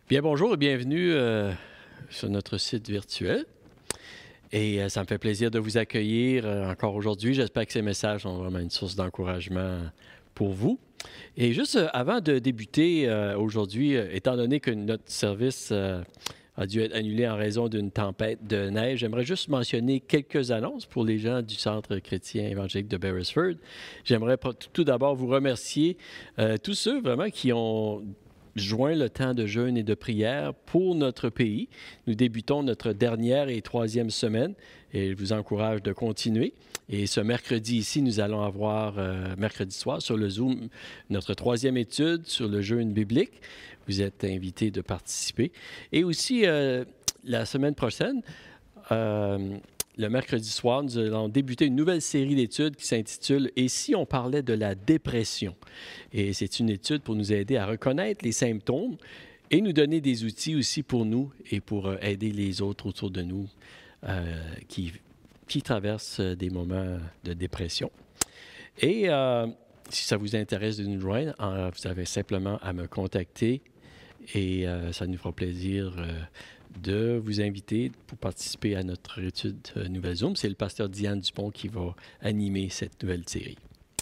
Bien, bonjour et bienvenue sur notre site virtuel. Et ça me fait plaisir de vous accueillir encore aujourd'hui. J'espère que ces messages sont vraiment une source d'encouragement pour vous. Et juste avant de débuter aujourd'hui, étant donné que notre service a dû être annulé en raison d'une tempête de neige, j'aimerais juste mentionner quelques annonces pour les gens du Centre chrétien évangélique de Beresford. J'aimerais tout d'abord vous remercier tous ceux vraiment qui ont joint le temps de jeûne et de prière pour notre pays. Nous débutons notre dernière et troisième semaine et je vous encourage de continuer. Et ce mercredi ici, nous allons avoir, mercredi soir, sur le Zoom, notre troisième étude sur le jeûne biblique. Vous êtes invités de participer. Et aussi, la semaine prochaine, le mercredi soir, nous allons débuter une nouvelle série d'études qui s'intitule « Et si on parlait de la dépression ?» Et c'est une étude pour nous aider à reconnaître les symptômes et nous donner des outils aussi pour nous et pour aider les autres autour de nous qui traversent des moments de dépression. Et si ça vous intéresse de nous joindre, vous avez simplement à me contacter et ça nous fera plaisir de vous inviter pour participer à notre étude Nouvelle Zoom. C'est le pasteur Diane Dupont qui va animer cette nouvelle série.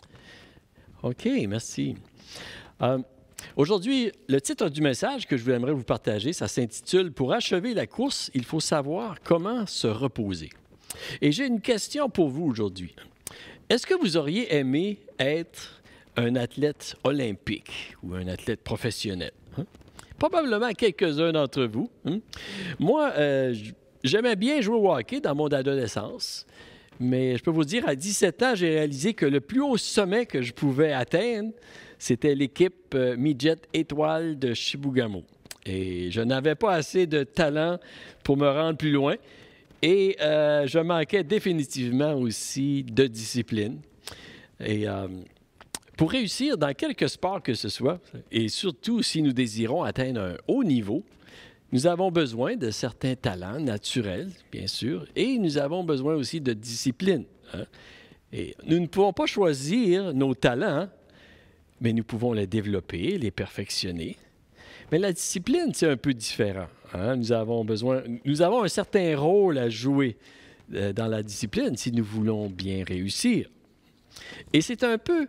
OK, merci. Aujourd'hui, le titre du message que je voudrais vous partager, ça s'intitule « Pour achever la course, il faut savoir comment se reposer ». Et j'ai une question pour vous aujourd'hui. Est-ce que vous auriez aimé être un athlète olympique ou un athlète professionnel? Probablement quelques-uns d'entre vous. Moi, j'aimais bien jouer au hockey dans mon adolescence, mais je peux vous dire, à 17 ans, j'ai réalisé que le plus haut sommet que je pouvais atteindre, c'était l'équipe Midget Étoile de Chibougamau. Et je n'avais pas assez de talent pour me rendre plus loin. Et je manquais définitivement aussi de discipline. Et pour réussir dans quelque sport que ce soit, et surtout si nous désirons atteindre un haut niveau, nous avons besoin de certains talents naturels, bien sûr, et nous avons besoin aussi de discipline. Et nous ne pouvons pas choisir nos talents, mais nous pouvons les développer, les perfectionner. Mais la discipline, c'est un peu différent. Nous avons un certain rôle à jouer dans la discipline si nous voulons bien réussir. Et c'est un peu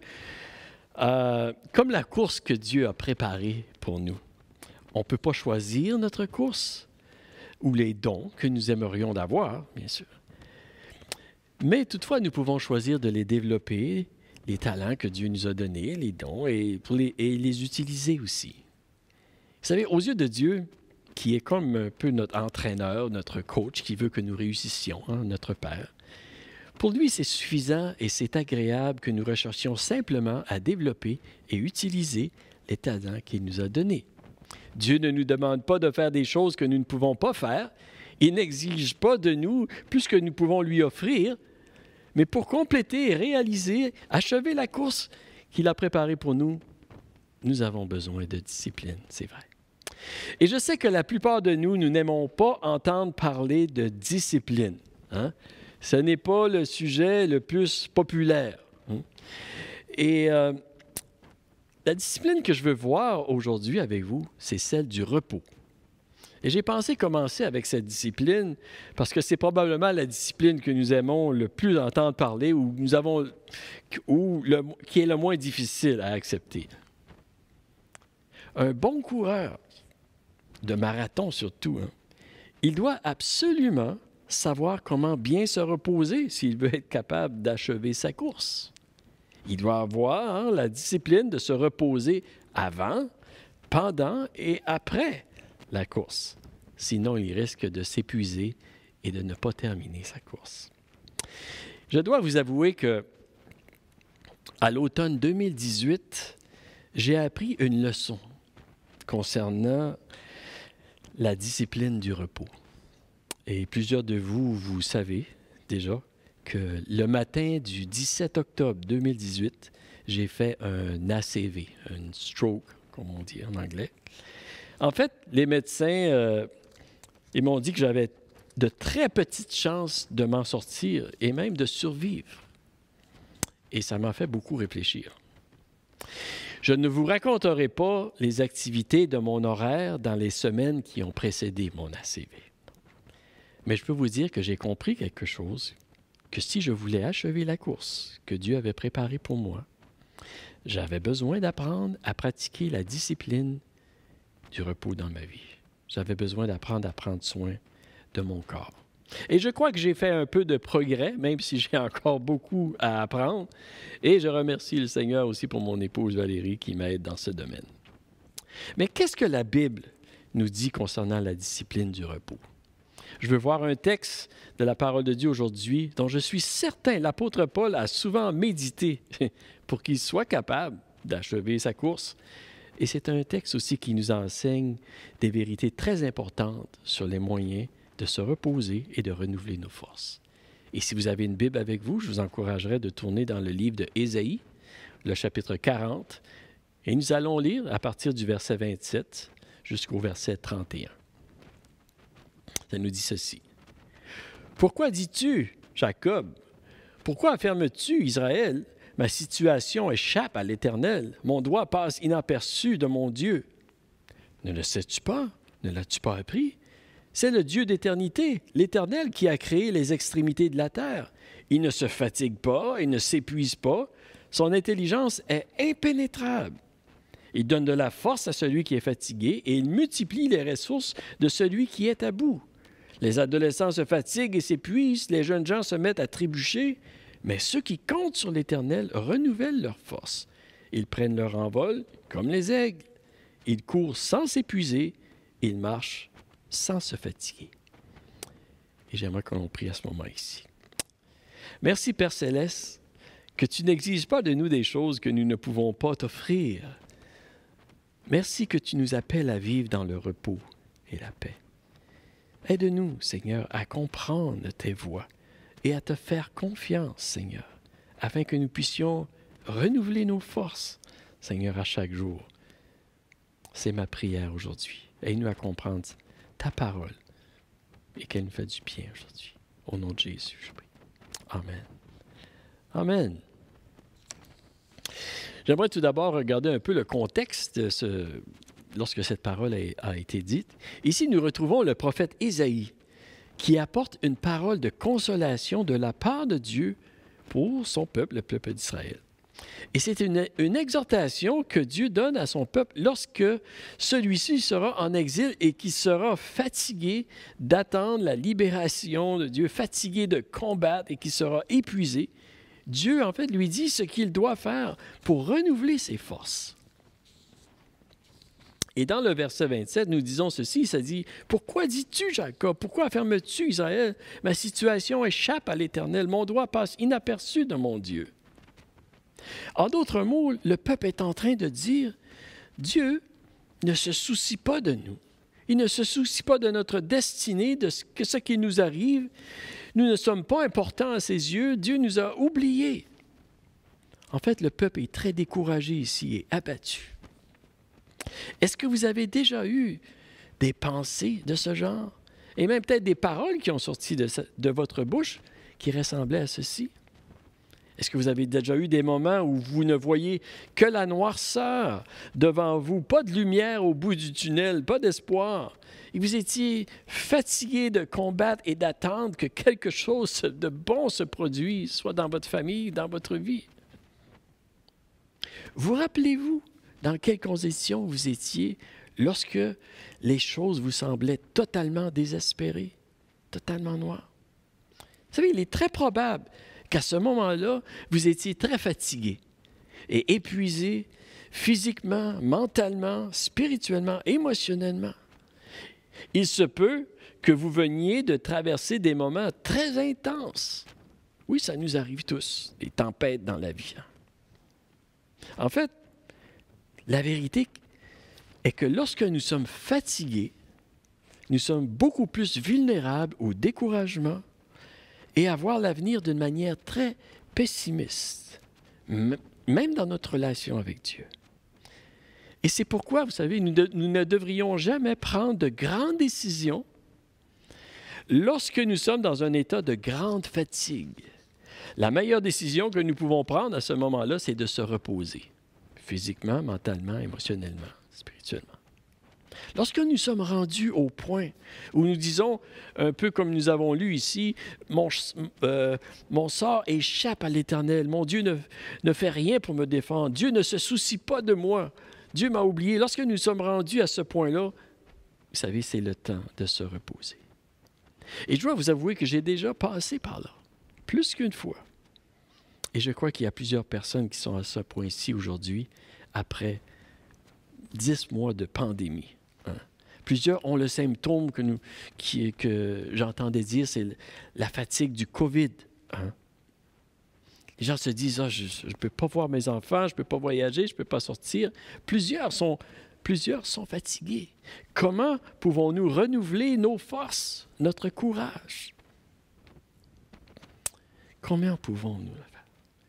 comme la course que Dieu a préparée pour nous. On ne peut pas choisir notre course ou les dons que nous aimerions d'avoir, bien sûr. Mais toutefois, nous pouvons choisir de les développer, les talents que Dieu nous a donnés, les dons, et les utiliser aussi. Vous savez, aux yeux de Dieu, qui est comme un peu notre entraîneur, notre coach, qui veut que nous réussissions, notre Père, pour lui, c'est suffisant et c'est agréable que nous recherchions simplement à développer et utiliser les talents qu'il nous a donnés. Dieu ne nous demande pas de faire des choses que nous ne pouvons pas faire. Il n'exige pas de nous plus que nous pouvons lui offrir. Mais pour compléter et réaliser, achever la course qu'il a préparée pour nous, nous avons besoin de discipline, c'est vrai. Et je sais que la plupart de nous, nous n'aimons pas entendre parler de discipline. Ce n'est pas le sujet le plus populaire. Et la discipline que je veux voir aujourd'hui avec vous, c'est celle du repos. Et j'ai pensé commencer avec cette discipline parce que c'est probablement la discipline que nous aimons le plus entendre parler ou qui est le moins difficile à accepter. Un bon coureur, de marathon surtout, il doit absolument savoir comment bien se reposer s'il veut être capable d'achever sa course. Il doit avoir la discipline de se reposer avant, pendant et après la course. Sinon, il risque de s'épuiser et de ne pas terminer sa course. Je dois vous avouer que à l'automne 2018, j'ai appris une leçon concernant la discipline du repos. Et plusieurs de vous, vous savez déjà que le matin du 17 octobre 2018, j'ai fait un ACV, un stroke, comme on dit en anglais. En fait, les médecins, ils m'ont dit que j'avais de très petites chances de m'en sortir et même de survivre. Et ça m'a fait beaucoup réfléchir. Je ne vous raconterai pas les activités de mon horaire dans les semaines qui ont précédé mon ACV. Mais je peux vous dire que j'ai compris quelque chose, que si je voulais achever la course que Dieu avait préparée pour moi, j'avais besoin d'apprendre à pratiquer la discipline du repos dans ma vie. J'avais besoin d'apprendre à prendre soin de mon corps. Et je crois que j'ai fait un peu de progrès, même si j'ai encore beaucoup à apprendre. Et je remercie le Seigneur aussi pour mon épouse Valérie qui m'aide dans ce domaine. Mais qu'est-ce que la Bible nous dit concernant la discipline du repos? Je veux voir un texte de la parole de Dieu aujourd'hui dont je suis certain l'apôtre Paul a souvent médité pour qu'il soit capable d'achever sa course. Et c'est un texte aussi qui nous enseigne des vérités très importantes sur les moyens de se reposer et de renouveler nos forces. Et si vous avez une Bible avec vous, je vous encouragerais de tourner dans le livre de Ésaïe, le chapitre 40, et nous allons lire à partir du verset 27 jusqu'au verset 31. Ça nous dit ceci. « Pourquoi dis-tu, Jacob? Pourquoi affirmes-tu, Israël? Ma situation échappe à l'Éternel. Mon doigt passe inaperçu de mon Dieu. Ne le sais-tu pas? Ne l'as-tu pas appris? C'est le Dieu d'éternité, l'Éternel, qui a créé les extrémités de la terre. Il ne se fatigue pas et ne s'épuise pas. Son intelligence est impénétrable. Il donne de la force à celui qui est fatigué et il multiplie les ressources de celui qui est à bout. Les adolescents se fatiguent et s'épuisent, les jeunes gens se mettent à trébucher, mais ceux qui comptent sur l'Éternel renouvellent leurs forces. Ils prennent leur envol comme les aigles. Ils courent sans s'épuiser, ils marchent sans se fatiguer. Et j'aimerais que l'on prie à ce moment ici. Merci, Père Céleste, que tu n'exiges pas de nous des choses que nous ne pouvons pas t'offrir. Merci que tu nous appelles à vivre dans le repos et la paix. Aide-nous, Seigneur, à comprendre tes voies et à te faire confiance, Seigneur, afin que nous puissions renouveler nos forces, Seigneur, à chaque jour. C'est ma prière aujourd'hui. Aide-nous à comprendre ta parole et qu'elle nous fait du bien aujourd'hui. Au nom de Jésus, je prie. Amen. Amen. J'aimerais tout d'abord regarder un peu le contexte lorsque cette parole a été dite. Ici, nous retrouvons le prophète Ésaïe qui apporte une parole de consolation de la part de Dieu pour son peuple, le peuple d'Israël. Et c'est une exhortation que Dieu donne à son peuple lorsque celui-ci sera en exil et qui sera fatigué d'attendre la libération de Dieu, fatigué de combattre et qui sera épuisé. Dieu, en fait, lui dit ce qu'il doit faire pour renouveler ses forces. Et dans le verset 27, nous disons ceci, ça dit « Pourquoi dis-tu, Jacob? Pourquoi affirmes-tu, Israël? Ma situation échappe à l'Éternel, mon doigt passe inaperçu de mon Dieu. » En d'autres mots, le peuple est en train de dire « Dieu ne se soucie pas de nous. Il ne se soucie pas de notre destinée, de ce qui nous arrive. Nous ne sommes pas importants à ses yeux. Dieu nous a oubliés. » En fait, le peuple est très découragé ici et abattu. Est-ce que vous avez déjà eu des pensées de ce genre? Et même peut-être des paroles qui ont sorti de votre bouche qui ressemblaient à ceci? Est-ce que vous avez déjà eu des moments où vous ne voyez que la noirceur devant vous, pas de lumière au bout du tunnel, pas d'espoir, et vous étiez fatigué de combattre et d'attendre que quelque chose de bon se produise, soit dans votre famille, dans votre vie? Vous rappelez-vous dans quelles conditions vous étiez lorsque les choses vous semblaient totalement désespérées, totalement noires? Vous savez, il est très probable qu'à ce moment-là, vous étiez très fatigué et épuisé physiquement, mentalement, spirituellement, émotionnellement. Il se peut que vous veniez de traverser des moments très intenses. Oui, ça nous arrive tous, des tempêtes dans la vie. En fait, la vérité est que lorsque nous sommes fatigués, nous sommes beaucoup plus vulnérables au découragement et à voir l'avenir d'une manière très pessimiste, même dans notre relation avec Dieu. Et c'est pourquoi, vous savez, nous ne devrions jamais prendre de grandes décisions lorsque nous sommes dans un état de grande fatigue. La meilleure décision que nous pouvons prendre à ce moment-là, c'est de se reposer. physiquement, mentalement, émotionnellement, spirituellement. Lorsque nous sommes rendus au point où nous disons, un peu comme nous avons lu ici, mon sort échappe à l'Éternel, mon Dieu ne fait rien pour me défendre, Dieu ne se soucie pas de moi, Dieu m'a oublié. Lorsque nous sommes rendus à ce point-là, vous savez, c'est le temps de se reposer. Et je dois vous avouer que j'ai déjà passé par là, plus qu'une fois. Et je crois qu'il y a plusieurs personnes qui sont à ce point-ci aujourd'hui, après 10 mois de pandémie. Plusieurs ont le symptôme que j'entendais dire, c'est la fatigue du COVID. Les gens se disent, je ne peux pas voir mes enfants, je ne peux pas voyager, je ne peux pas sortir. Plusieurs sont fatigués. Comment pouvons-nous renouveler nos forces, notre courage? Comment pouvons-nous le faire?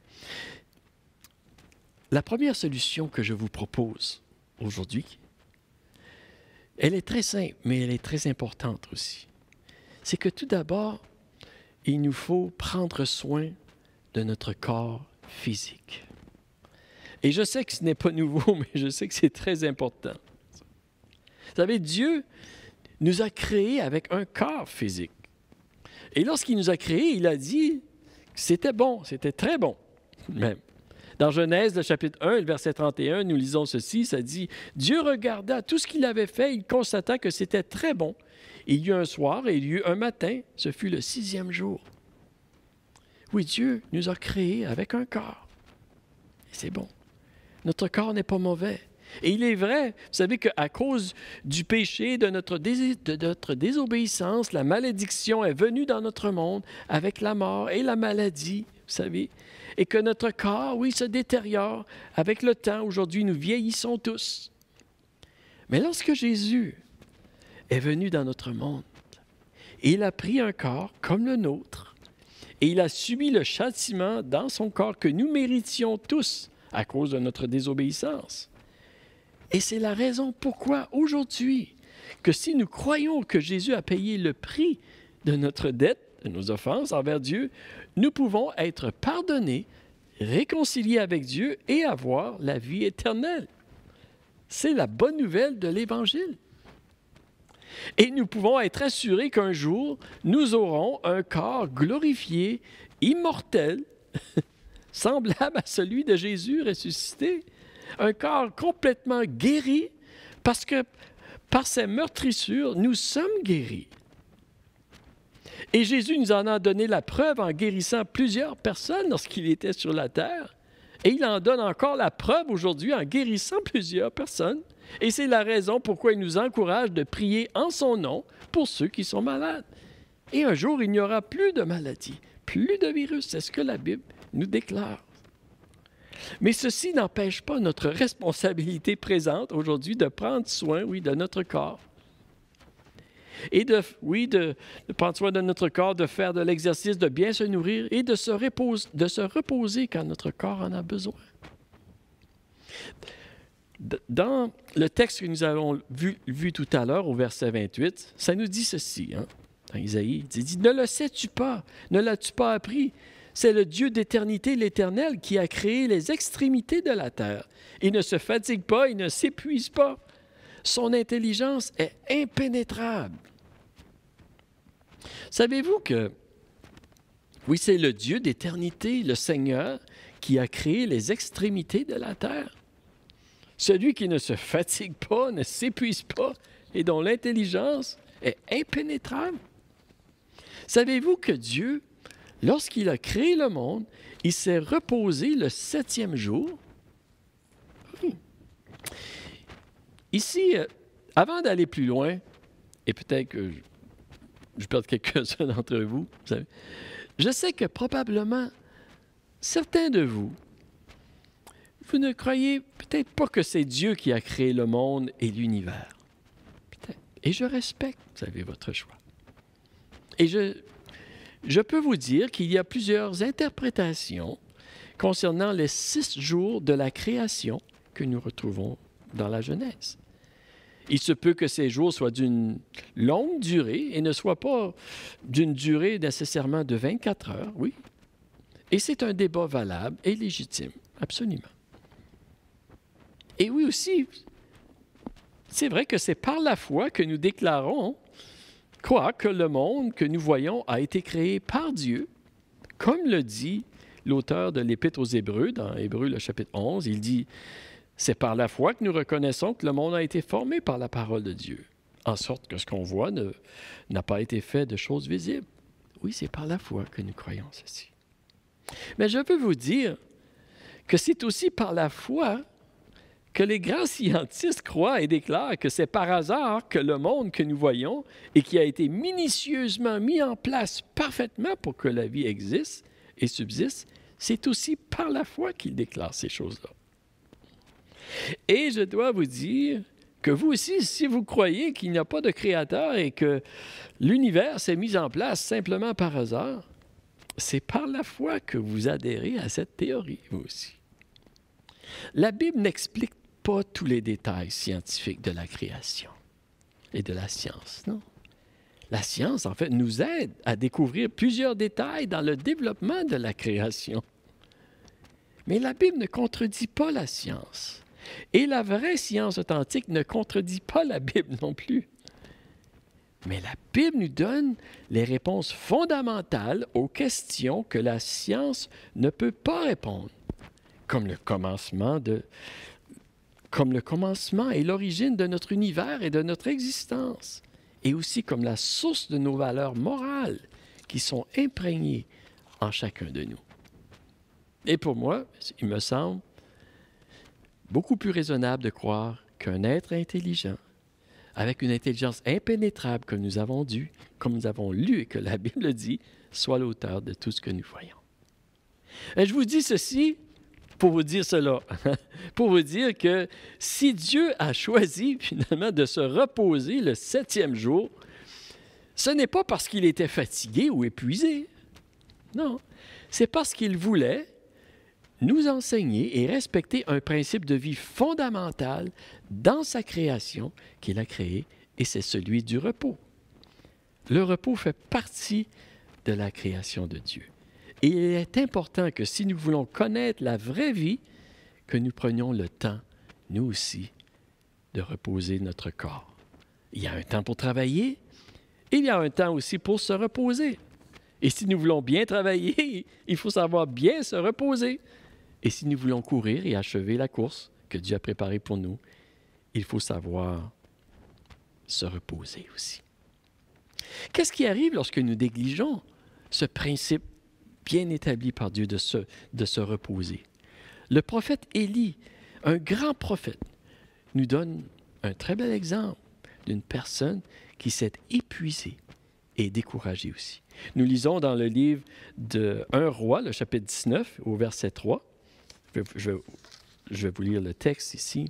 La première solution que je vous propose aujourd'hui, elle est très simple, mais elle est très importante aussi. C'est que tout d'abord, il nous faut prendre soin de notre corps physique. Et je sais que ce n'est pas nouveau, mais je sais que c'est très important. Vous savez, Dieu nous a créés avec un corps physique. Et lorsqu'il nous a créés, il a dit que c'était bon, c'était très bon même. Dans Genèse, le chapitre 1, le verset 31, nous lisons ceci, ça dit « Dieu regarda tout ce qu'il avait fait, il constata que c'était très bon. Il y eut un soir et il y eut un matin, ce fut le 6e jour. » Oui, Dieu nous a créés avec un corps. Et c'est bon. Notre corps n'est pas mauvais. Et il est vrai, vous savez qu'à cause du péché, de notre désobéissance, la malédiction est venue dans notre monde avec la mort et la maladie, vous savez. Et que notre corps, oui, se détériore avec le temps. Aujourd'hui, nous vieillissons tous. Mais lorsque Jésus est venu dans notre monde, il a pris un corps comme le nôtre et il a subi le châtiment dans son corps que nous méritions tous à cause de notre désobéissance. Et c'est la raison pourquoi aujourd'hui, que si nous croyons que Jésus a payé le prix de notre dette, de nos offenses envers Dieu, nous pouvons être pardonnés, réconciliés avec Dieu et avoir la vie éternelle. C'est la bonne nouvelle de l'Évangile. Et nous pouvons être assurés qu'un jour, nous aurons un corps glorifié, immortel, semblable à celui de Jésus ressuscité. Un corps complètement guéri, parce que par ses meurtrissures, nous sommes guéris. Et Jésus nous en a donné la preuve en guérissant plusieurs personnes lorsqu'il était sur la terre. Et il en donne encore la preuve aujourd'hui en guérissant plusieurs personnes. Et c'est la raison pourquoi il nous encourage de prier en son nom pour ceux qui sont malades. Et un jour, il n'y aura plus de maladie, plus de virus. C'est ce que la Bible nous déclare. Mais ceci n'empêche pas notre responsabilité présente aujourd'hui de prendre soin, oui, de notre corps. Et de prendre soin de notre corps, de faire de l'exercice, de bien se nourrir et de se reposer quand notre corps en a besoin. Dans le texte que nous avons vu tout à l'heure, au verset 28, ça nous dit ceci, dans Isaïe, il dit « Ne le sais-tu pas? Ne l'as-tu pas appris? C'est le Dieu d'éternité, l'Éternel, qui a créé les extrémités de la terre. Il ne se fatigue pas, il ne s'épuise pas. Son intelligence est impénétrable. » Savez-vous que, oui, c'est le Dieu d'éternité, le Seigneur, qui a créé les extrémités de la terre? Celui qui ne se fatigue pas, ne s'épuise pas et dont l'intelligence est impénétrable. Savez-vous que Dieu, lorsqu'il a créé le monde, il s'est reposé le 7e jour? Oui. Ici, avant d'aller plus loin, et peut-être que je perds quelques-uns d'entre vous, vous savez, je sais que probablement certains de vous, vous ne croyez peut-être pas que c'est Dieu qui a créé le monde et l'univers. Peut-être. Et je respecte, vous savez, votre choix. Et je peux vous dire qu'il y a plusieurs interprétations concernant les 6 jours de la création que nous retrouvons dans la Genèse. Il se peut que ces jours soient d'une longue durée et ne soient pas d'une durée nécessairement de 24 heures, oui. Et c'est un débat valable et légitime, absolument. Et oui aussi, c'est vrai que c'est par la foi que nous déclarons croire que le monde que nous voyons a été créé par Dieu, comme le dit l'auteur de l'Épître aux Hébreux, dans Hébreux, le chapitre 11, il dit « C'est par la foi que nous reconnaissons que le monde a été formé par la parole de Dieu, en sorte que ce qu'on voit n'a pas été fait de choses visibles. » Oui, c'est par la foi que nous croyons ceci. Mais je veux vous dire que c'est aussi par la foi que les grands scientifiques croient et déclarent que c'est par hasard que le monde que nous voyons et qui a été minutieusement mis en place parfaitement pour que la vie existe et subsiste, c'est aussi par la foi qu'ils déclarent ces choses-là. Et je dois vous dire que vous aussi, si vous croyez qu'il n'y a pas de créateur et que l'univers s'est mis en place simplement par hasard, c'est par la foi que vous adhérez à cette théorie, vous aussi. La Bible n'explique pas tous les détails scientifiques de la création et de la science, non? La science, en fait, nous aide à découvrir plusieurs détails dans le développement de la création. Mais la Bible ne contredit pas la science. Et la vraie science authentique ne contredit pas la Bible non plus. Mais la Bible nous donne les réponses fondamentales aux questions que la science ne peut pas répondre, comme le commencement et l'origine de notre univers et de notre existence, et aussi comme la source de nos valeurs morales qui sont imprégnées en chacun de nous. Et pour moi, il me semble beaucoup plus raisonnable de croire qu'un être intelligent, avec une intelligence impénétrable comme nous avons lu et que la Bible dit, soit l'auteur de tout ce que nous voyons. Et je vous dis ceci pour vous dire cela, pour vous dire que si Dieu a choisi finalement de se reposer le 7e jour, ce n'est pas parce qu'il était fatigué ou épuisé. Non, c'est parce qu'il voulait nous enseigner et respecter un principe de vie fondamental dans sa création qu'il a créé, et c'est celui du repos. Le repos fait partie de la création de Dieu. Et il est important que si nous voulons connaître la vraie vie, que nous prenions le temps, nous aussi, de reposer notre corps. Il y a un temps pour travailler, et il y a un temps aussi pour se reposer. Et si nous voulons bien travailler, il faut savoir bien se reposer. Et si nous voulons courir et achever la course que Dieu a préparée pour nous, il faut savoir se reposer aussi. Qu'est-ce qui arrive lorsque nous négligeons ce principe bien établi par Dieu de se reposer? Le prophète Élie, un grand prophète, nous donne un très bel exemple d'une personne qui s'est épuisée et découragée aussi. Nous lisons dans le livre de 1 Roi, le chapitre 19, au verset 3. Je vais vous lire le texte ici.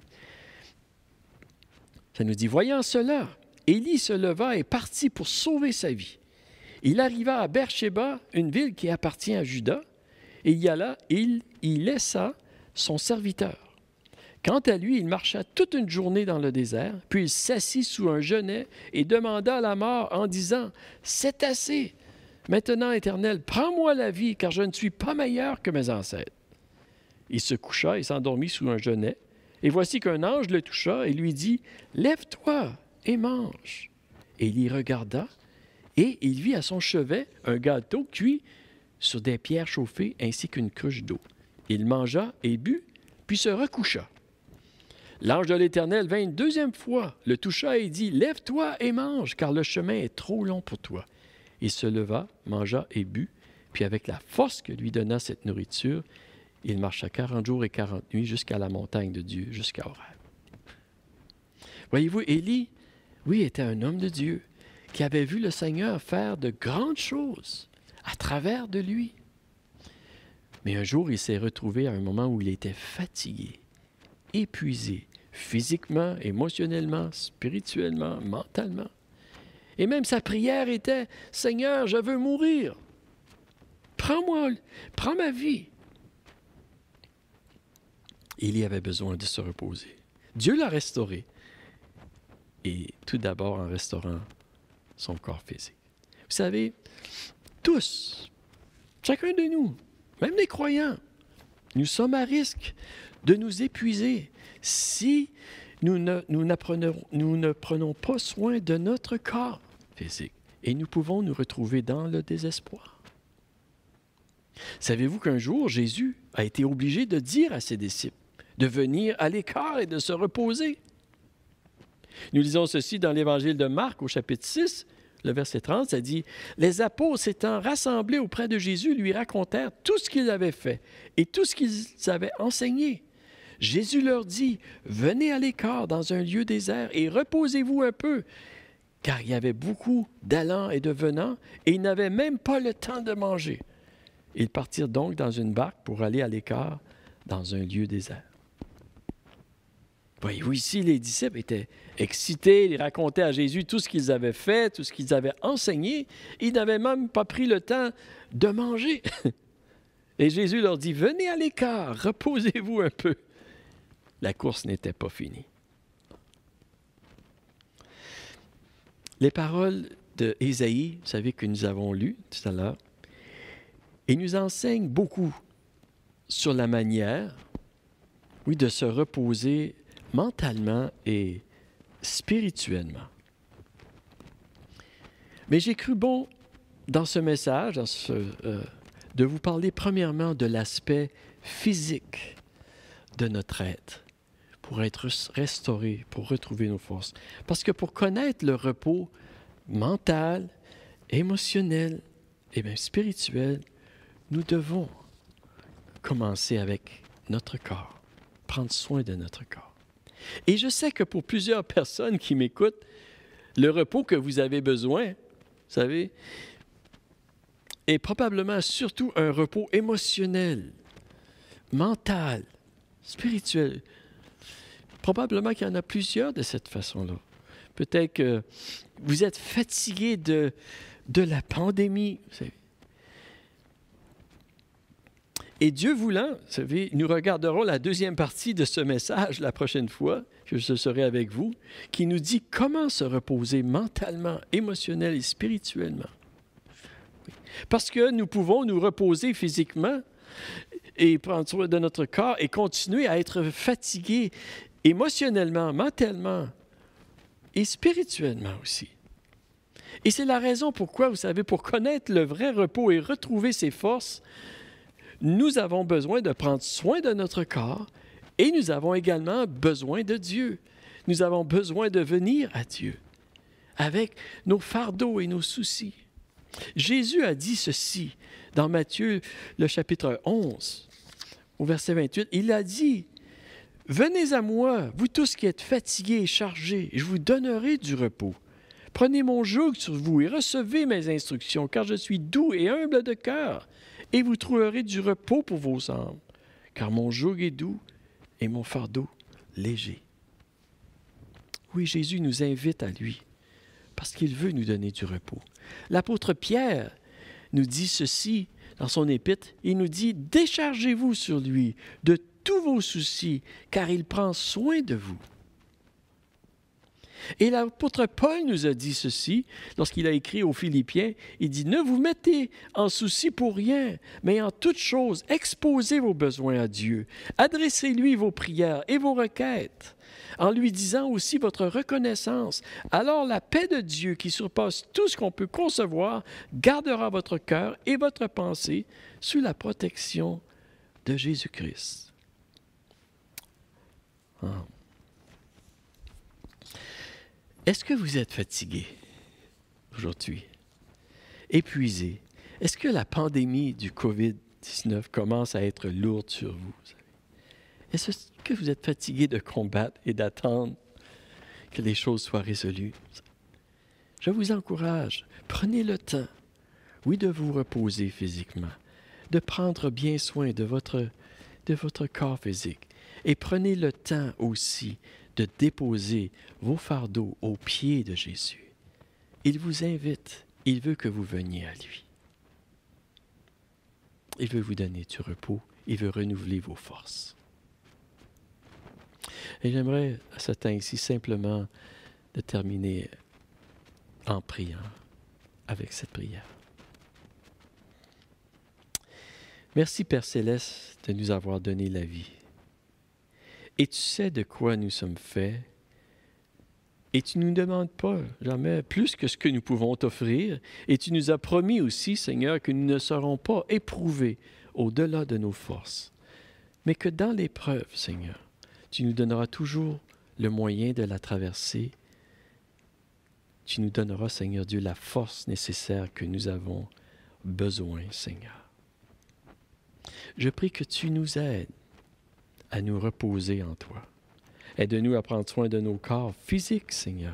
Ça nous dit, « Voyant cela, Élie se leva et partit pour sauver sa vie. Il arriva à Beersheba, une ville qui appartient à Juda, et y alla, il y laissa son serviteur. Quant à lui, il marcha toute une journée dans le désert, puis il s'assit sous un genêt et demanda la mort en disant, « C'est assez. Maintenant, Éternel, prends-moi la vie, car je ne suis pas meilleur que mes ancêtres. » Il se coucha et s'endormit sous un genêt. Et voici qu'un ange le toucha et lui dit, « Lève-toi et mange. » Et il y regarda, et il vit à son chevet un gâteau cuit sur des pierres chauffées ainsi qu'une cruche d'eau. Il mangea et but, puis se recoucha. L'ange de l'Éternel vint une deuxième fois, le toucha et dit, « Lève-toi et mange, car le chemin est trop long pour toi. » Il se leva, mangea et but, puis avec la force que lui donna cette nourriture, il marcha 40 jours et 40 nuits jusqu'à la montagne de Dieu, jusqu'à Horeb. Voyez-vous, Élie, oui, était un homme de Dieu qui avait vu le Seigneur faire de grandes choses à travers de lui. Mais un jour, il s'est retrouvé à un moment où il était fatigué, épuisé, physiquement, émotionnellement, spirituellement, mentalement. Et même sa prière était, « Seigneur, je veux mourir. Prends-moi, prends ma vie. » Élie avait besoin de se reposer. Dieu l'a restauré. Et tout d'abord en restaurant son corps physique. Vous savez, tous, chacun de nous, même les croyants, nous sommes à risque de nous épuiser si nous ne prenons pas soin de notre corps physique. Et nous pouvons nous retrouver dans le désespoir. Savez-vous qu'un jour, Jésus a été obligé de dire à ses disciples de venir à l'écart et de se reposer? Nous lisons ceci dans l'Évangile de Marc au chapitre 6, le verset 30, ça dit « Les apôtres s'étant rassemblés auprès de Jésus lui racontèrent tout ce qu'ils avaient fait et tout ce qu'ils avaient enseigné. Jésus leur dit « Venez à l'écart dans un lieu désert et reposez-vous un peu. » Car il y avait beaucoup d'allants et de venants et ils n'avaient même pas le temps de manger. Ils partirent donc dans une barque pour aller à l'écart dans un lieu désert. Voyez-vous, ici, les disciples étaient excités, ils racontaient à Jésus tout ce qu'ils avaient fait, tout ce qu'ils avaient enseigné. Ils n'avaient même pas pris le temps de manger. Et Jésus leur dit, venez à l'écart, reposez-vous un peu. La course n'était pas finie. Les paroles d'Ésaïe, vous savez que nous avons lues tout à l'heure, et nous enseignent beaucoup sur la manière, oui, de se reposer mentalement et spirituellement. Mais j'ai cru bon, dans ce message, de vous parler premièrement de l'aspect physique de notre être, pour être restauré, pour retrouver nos forces. Parce que pour connaître le repos mental, émotionnel et même spirituel, nous devons commencer avec notre corps, prendre soin de notre corps. Et je sais que pour plusieurs personnes qui m'écoutent, le repos que vous avez besoin, vous savez, est probablement surtout un repos émotionnel, mental, spirituel. Probablement qu'il y en a plusieurs de cette façon-là. Peut-être que vous êtes fatigué de la pandémie. Vous savez. Et Dieu voulant, vous savez, nous regarderons la deuxième partie de ce message la prochaine fois que je serai avec vous, qui nous dit comment se reposer mentalement, émotionnellement et spirituellement. Oui. Parce que nous pouvons nous reposer physiquement et prendre soin de notre corps et continuer à être fatigués émotionnellement, mentalement et spirituellement aussi. Et c'est la raison pourquoi, vous savez, pour connaître le vrai repos et retrouver ses forces, nous avons besoin de prendre soin de notre corps et nous avons également besoin de Dieu. Nous avons besoin de venir à Dieu avec nos fardeaux et nos soucis. Jésus a dit ceci dans Matthieu, le chapitre 11, au verset 28. Il a dit, « Venez à moi, vous tous qui êtes fatigués et chargés, et je vous donnerai du repos. Prenez mon joug sur vous et recevez mes instructions, car je suis doux et humble de cœur, et vous trouverez du repos pour vos âmes, car mon joug est doux et mon fardeau léger. » Oui, Jésus nous invite à lui, parce qu'il veut nous donner du repos. L'apôtre Pierre nous dit ceci dans son épître, il nous dit « Déchargez-vous sur lui de tous vos soucis, car il prend soin de vous. » Et l'apôtre Paul nous a dit ceci, lorsqu'il a écrit aux Philippiens, il dit « Ne vous mettez en souci pour rien, mais en toute chose, exposez vos besoins à Dieu. Adressez-lui vos prières et vos requêtes, en lui disant aussi votre reconnaissance. Alors la paix de Dieu, qui surpasse tout ce qu'on peut concevoir, gardera votre cœur et votre pensée sous la protection de Jésus-Christ. » Ah. Est-ce que vous êtes fatigué aujourd'hui? Épuisé? Est-ce que la pandémie du COVID-19 commence à être lourde sur vous? Est-ce que vous êtes fatigué de combattre et d'attendre que les choses soient résolues? Je vous encourage, prenez le temps, oui, de vous reposer physiquement, de prendre bien soin de votre corps physique. Et prenez le temps aussi de déposer vos fardeaux aux pieds de Jésus. Il vous invite, il veut que vous veniez à lui. Il veut vous donner du repos, il veut renouveler vos forces. Et j'aimerais à ce temps ici simplement de terminer en priant avec cette prière. Merci Père Céleste de nous avoir donné la vie. Et tu sais de quoi nous sommes faits. Et tu ne nous demandes pas jamais plus que ce que nous pouvons t'offrir. Et tu nous as promis aussi, Seigneur, que nous ne serons pas éprouvés au-delà de nos forces. Mais que dans l'épreuve, Seigneur, tu nous donneras toujours le moyen de la traverser. Tu nous donneras, Seigneur Dieu, la force nécessaire que nous avons besoin, Seigneur. Je prie que tu nous aides à nous reposer en toi. Aide-nous à prendre soin de nos corps physiques, Seigneur.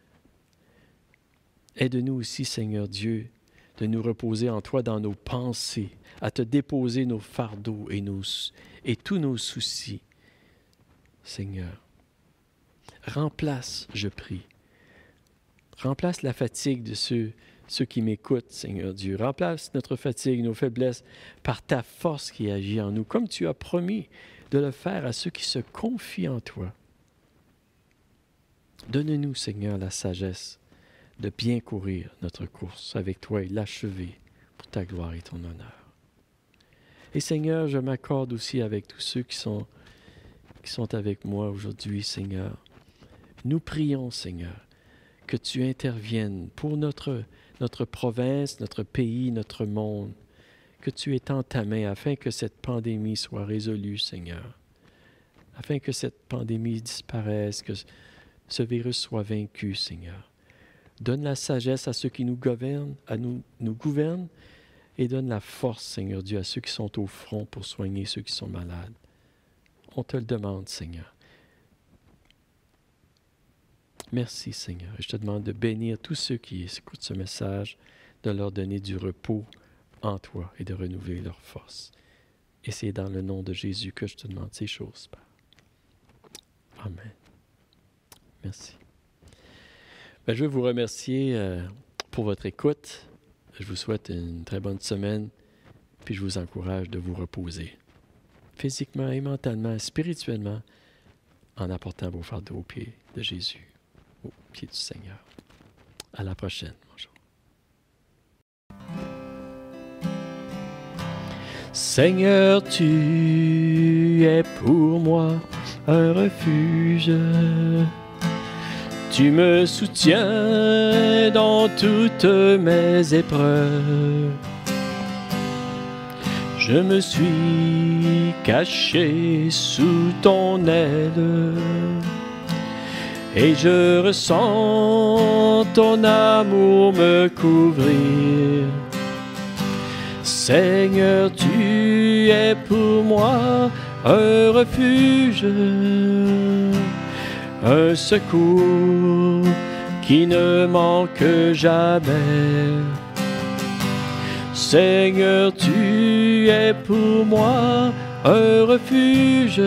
Aide-nous aussi, Seigneur Dieu, de nous reposer en toi dans nos pensées, à te déposer nos fardeaux et tous nos soucis. Seigneur, remplace, je prie, remplace la fatigue de ceux qui m'écoutent, Seigneur Dieu. Remplace notre fatigue, nos faiblesses par ta force qui agit en nous, comme tu as promis de le faire à ceux qui se confient en toi. Donne-nous, Seigneur, la sagesse de bien courir notre course avec toi et l'achever pour ta gloire et ton honneur. Et Seigneur, je m'accorde aussi avec tous ceux qui sont avec moi aujourd'hui, Seigneur. Nous prions, Seigneur, que tu interviennes pour notre province, notre pays, notre monde, que tu étends ta main afin que cette pandémie soit résolue, Seigneur, afin que cette pandémie disparaisse, que ce virus soit vaincu, Seigneur. Donne la sagesse à ceux qui nous gouvernent, nous gouvernent, et donne la force, Seigneur Dieu, à ceux qui sont au front pour soigner ceux qui sont malades. On te le demande, Seigneur. Merci, Seigneur. Et je te demande de bénir tous ceux qui écoutent ce message, de leur donner du repos en toi et de renouveler leur force. Et c'est dans le nom de Jésus que je te demande ces choses, Père. Amen. Merci. Je veux vous remercier pour votre écoute. Je vous souhaite une très bonne semaine, puis je vous encourage de vous reposer, physiquement et mentalement, spirituellement, en apportant vos fardeaux aux pieds de Jésus, aux pieds du Seigneur. À la prochaine. Bonjour. Seigneur, tu es pour moi un refuge. Tu me soutiens dans toutes mes épreuves. Je me suis caché sous ton aile et je ressens ton amour me couvrir. Seigneur, tu es pour moi un refuge, un secours qui ne manque jamais. Seigneur, tu es pour moi un refuge.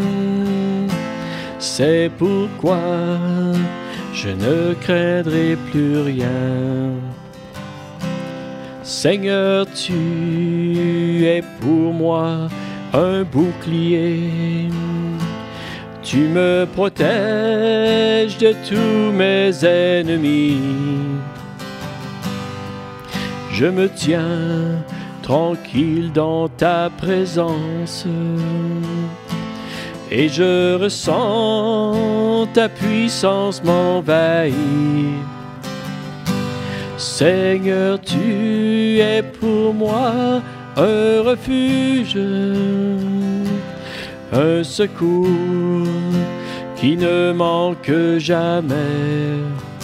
C'est pourquoi je ne craindrai plus rien. Seigneur, tu es pour moi un bouclier. Tu me protèges de tous mes ennemis. Je me tiens tranquille dans ta présence et je ressens ta puissance m'envahir. Seigneur, tu es pour moi un refuge, un secours qui ne manque jamais.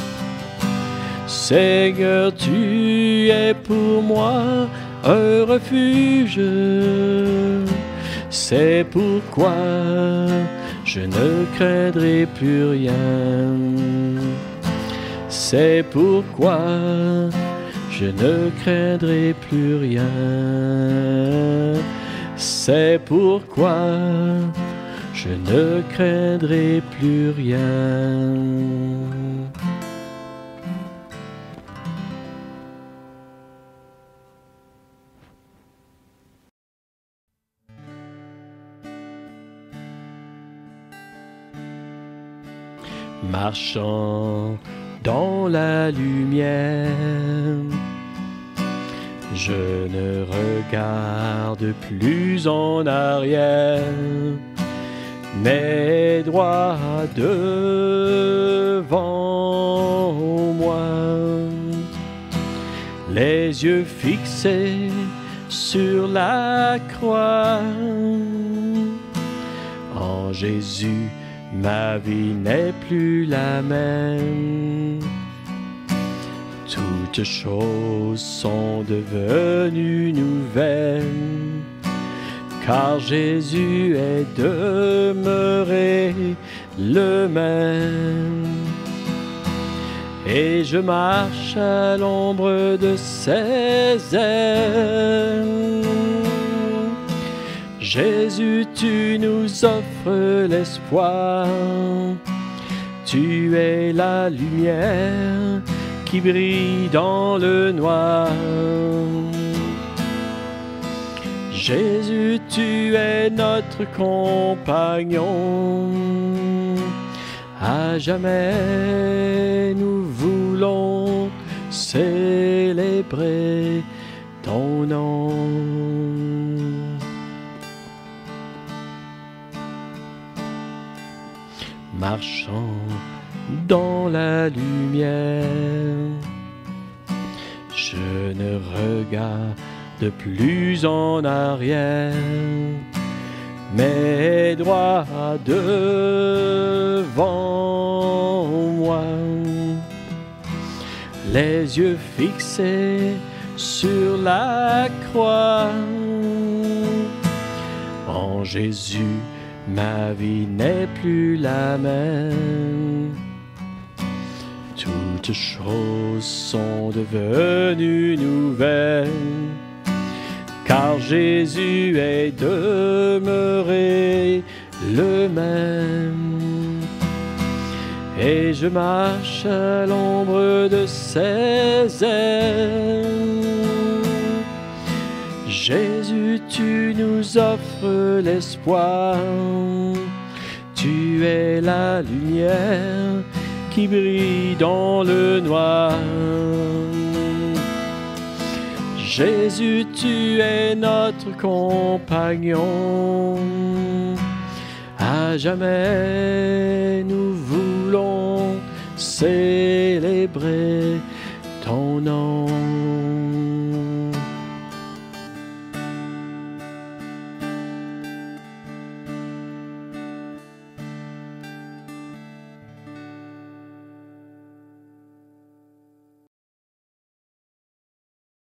Seigneur, tu es pour moi un refuge. C'est pourquoi je ne craindrai plus rien. C'est pourquoi je ne craindrai plus rien. C'est pourquoi je ne craindrai plus rien. Marchant dans la lumière, je ne regarde plus en arrière, mais droit devant moi, les yeux fixés sur la croix. En Jésus, ma vie n'est plus la même. Toutes choses sont devenues nouvelles, car Jésus est demeuré le même. Et je marche à l'ombre de ses ailes. Jésus, tu nous offres l'espoir. Tu es la lumière qui brille dans le noir. Jésus, tu es notre compagnon. À jamais nous voulons célébrer ton nom. Marchant dans la lumière, je ne regarde plus en arrière, mais droit devant moi, les yeux fixés sur la croix. En Jésus, ma vie n'est plus la même. Toutes choses sont devenues nouvelles, car Jésus est demeuré le même. Et je marche à l'ombre de ses ailes. Jésus, tu nous offres l'espoir. Tu es la lumière qui brille dans le noir. Jésus, tu es notre compagnon. À jamais nous voulons célébrer ton nom.